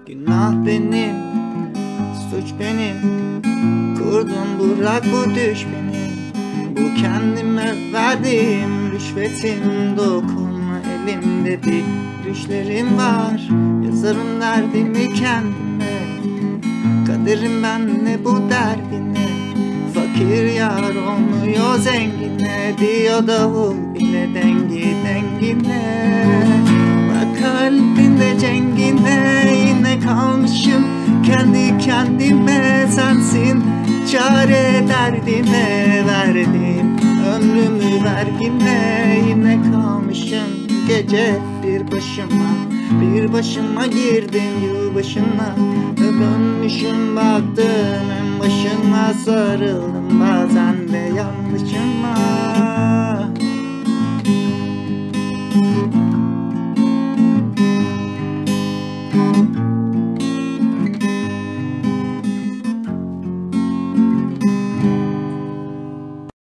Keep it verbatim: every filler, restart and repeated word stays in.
Günah benim, suç benim. Kurdum bırak bu düş beni. Bu kendime verdiğim rüşvetin. Dokunma elimde bir düşlerim var. Yazarım derdimi kendime. Kaderim benle bu derdine. Fakir yar olmuyor zengine. Diyor davul bile dengi dengine. Bak kalbinde cengine. Yine kalmışım kendi kendime. Sensin çare derdime. Verdim ömrümü vergine. Yine kalmışım gece bir başıma. Bir başıma girdim yılbaşına. Dönmüşüm baktım en başına. Sarıldım bazen de yanlışıma.